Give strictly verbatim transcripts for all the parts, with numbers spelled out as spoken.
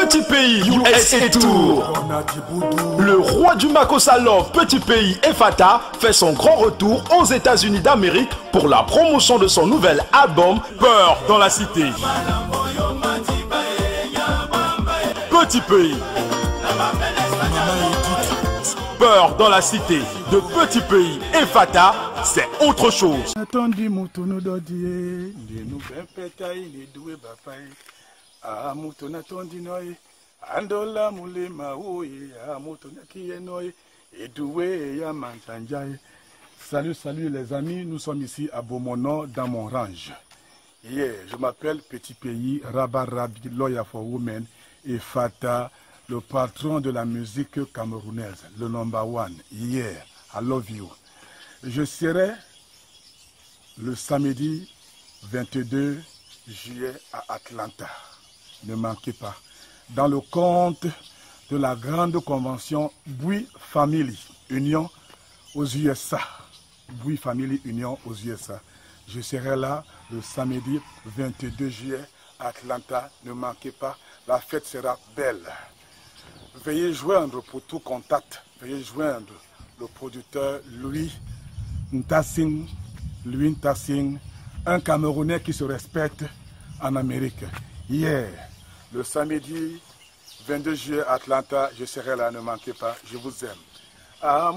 Petit Pays U S A Tour. Le roi du Makossa Love Petit Pays Efata fait son grand retour aux États-Unis d'Amérique pour la promotion de son nouvel album Peur dans la Cité. Petit Pays. Peur dans la Cité de Petit Pays Efata, c'est autre chose. Salut, salut les amis, nous sommes ici à Beaumono dans mon range. Yeah, je m'appelle Petit Pays, Rabba Rabbi, Lawyer for Women et Fata, le patron de la musique camerounaise, le number one. Yeah, I love you. Je serai le samedi vingt-deux juillet à Atlanta. Ne manquez pas. Dans le compte de la grande convention Bui Family Union aux U S A. Bui Family Union aux U S A. Je serai là le samedi vingt-deux juillet à Atlanta. Ne manquez pas. La fête sera belle. Veuillez joindre pour tout contact. Veuillez joindre le producteur Louis Ntassing. Louis Ntassing, un Camerounais qui se respecte en Amérique. Hier, le samedi vingt-deux juillet à Atlanta, je serai là, ne manquez pas, je vous aime. Ah,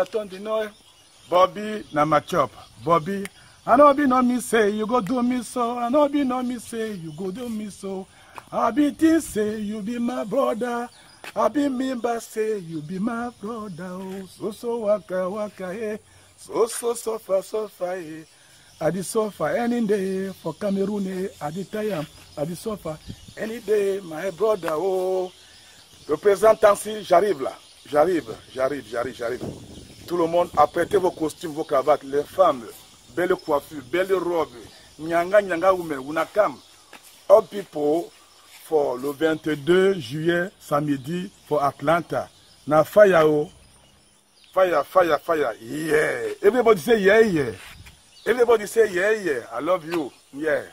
Bobby Namachop, Bobby, I know be no me say you go do me so, I know be no me say you go do me so. I be think say you be my brother, I be member say you be my brother. Oh, so so waka waka eh, so so so far so far eh. I the suffer any day for Cameroon eh, I the time. À du sofa, any day, my brother, oh. Le président Tansi, j'arrive là. J'arrive, j'arrive, j'arrive, j'arrive. Tout le monde, apprêtez vos costumes, vos cravates. Les femmes, belle coiffure, belle robe. Nyanga, nyanga, oume, unakam. All people, for le vingt-deux juillet, samedi, for Atlanta. Na fire, oh. Fire, fire, fire. Yeah. Everybody say yeah, yeah. Everybody say yeah, yeah. I love you. Yeah.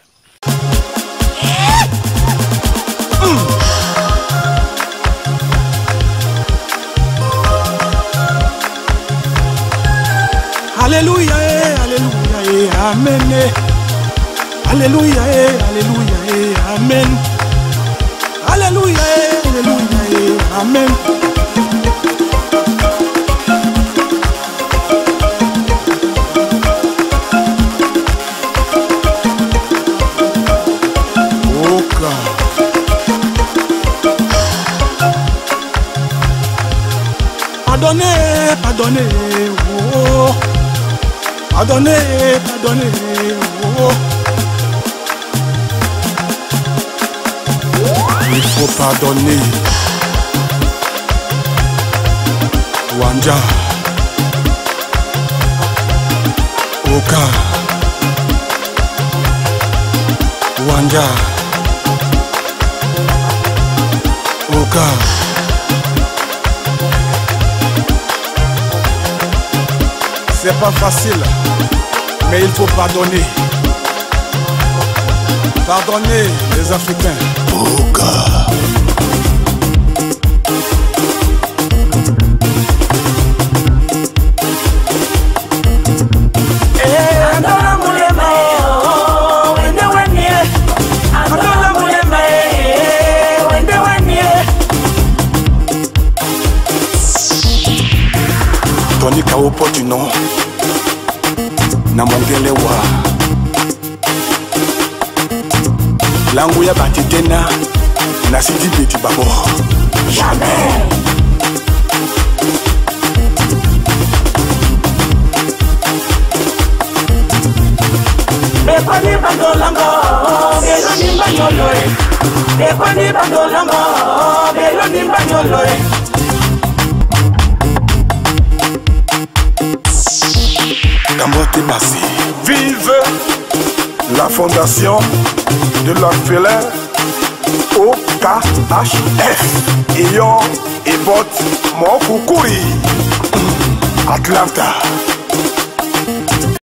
Alléluia, alléluia, amen. Alléluia, alléluia, amen. Alléluia, alléluia, amen. Pardonnez, pardonnez, oh. Pardonnez, pardonnez, oh. Il faut pardonner. Wanja, Oka, Wanja, Oka. C'est pas facile, mais il faut pardonner. Pardonner les Africains. Oka. Tony Kaopo du nom Namongele wa Langu ya batitena Nasidi beti babo Jamais. Bekoni bandolango Beloni banyoloe Bekoni bandolango Beloni banyoloe. Vive la fondation de l'orphelin O K H F Iyon et Bot Mon Koukouri Atlanta.